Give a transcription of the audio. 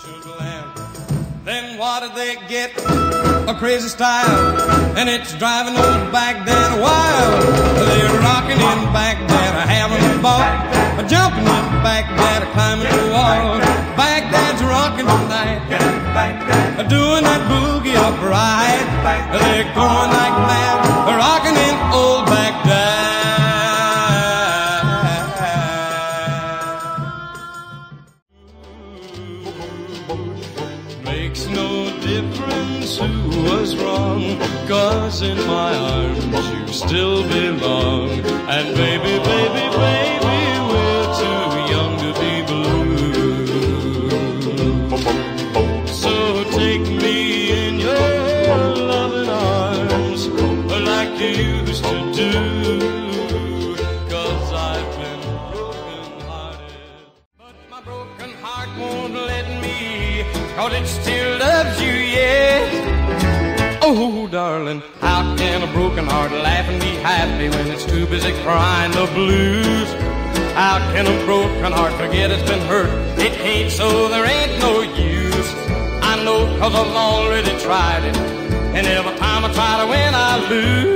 Then what did they get? A crazy style, and it's driving old Baghdad wild. They're rocking in Baghdad, having a ball, jumping in Baghdad, climbing the wall. Baghdad's rocking tonight, doing that boogie upright. They're going like mad, rocking in old Baghdad. Makes no difference who was wrong, 'cause in my arms you still belong. And baby, baby, baby, we're too young to be blue. So take me in your loving arms like you used to do, 'cause I've been broken-hearted. But my broken heart won't let me, 'cause it still loves you, yeah. Oh, darling, how can a broken heart laugh and be happy when it's too busy crying the blues? How can a broken heart forget it's been hurt? It ain't so, there ain't no use. I know, 'cause I've already tried it, and every time I try to win, I lose.